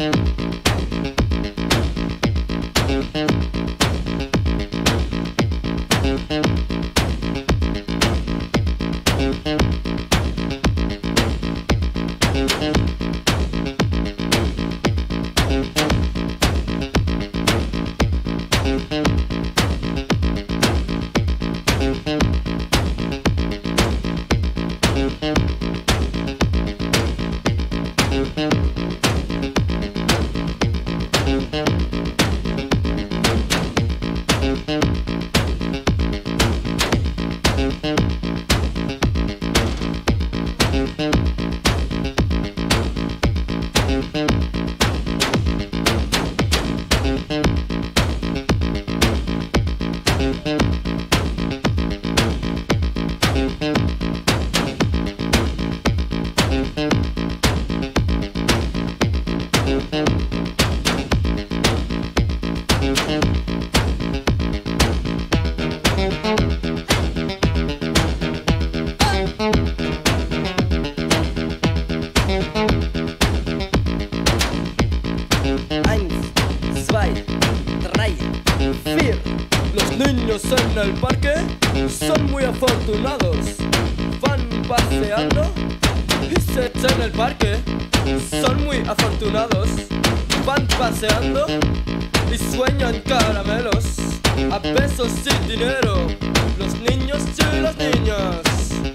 Niños en el parque son muy afortunados. Van paseando y se echan el parque. Son muy afortunados. Van paseando y sueñan caramelos a pesos y dinero. Los niños y las niñas.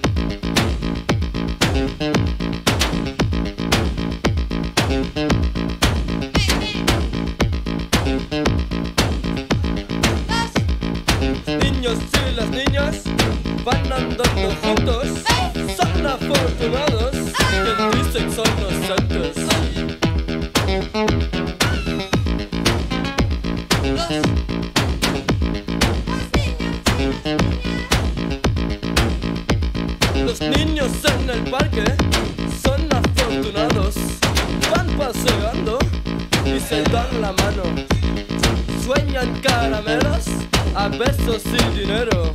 Niños y las niñas van andando juntos. Son afortunados. Quien dice que son inocentes. Los niños en el parque son afortunados. Van paseando y se dan la mano. Sueñan caramelos a besos y dinero.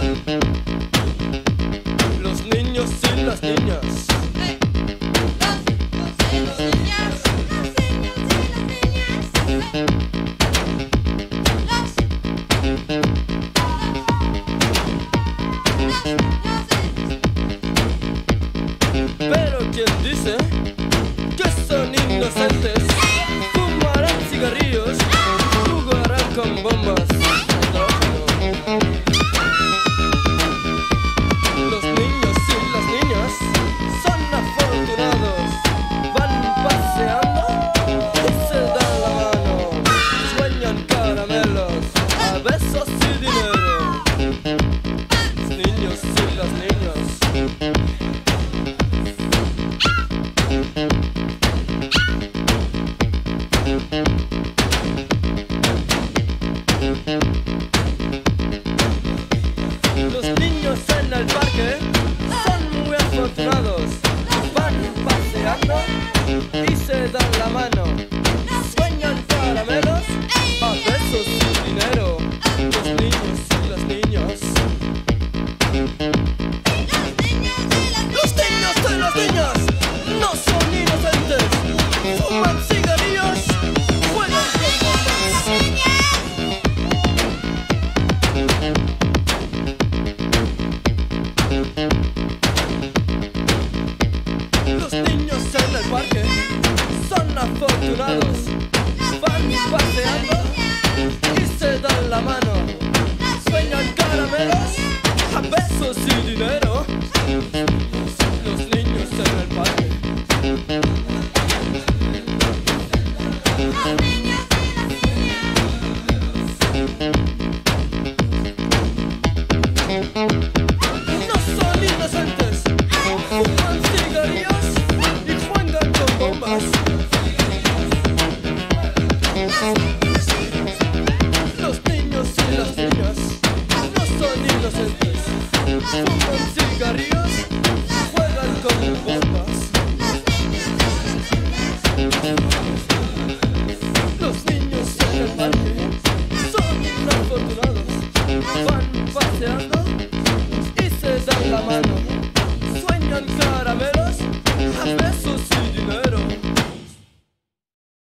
Los niños y las niñas. Pero quien dice que son inocentes, fumarán cigarrillos, jugarán con bombas. Los niños y las niñas son afortunados. Van paseando y se dan la mano. Sueñan caramelos a besos y dinero. Los niños y las niñas. Los niños en el parque son muy afortunados. Van paseando y se dan la mano. Sueñan caramelos a besos y dinero. Los niños y las niñas. Los niños y las niñas no son inocentes. Fuman cigarrillos, juegan con bombas. Los niños en el parque son afortunados. Van paseando y se dan la mano. Sueñan caramelos a besos y dinero. Los niños en el parque. No son inocentes. Fuman cigarrillos y juegan con bombas.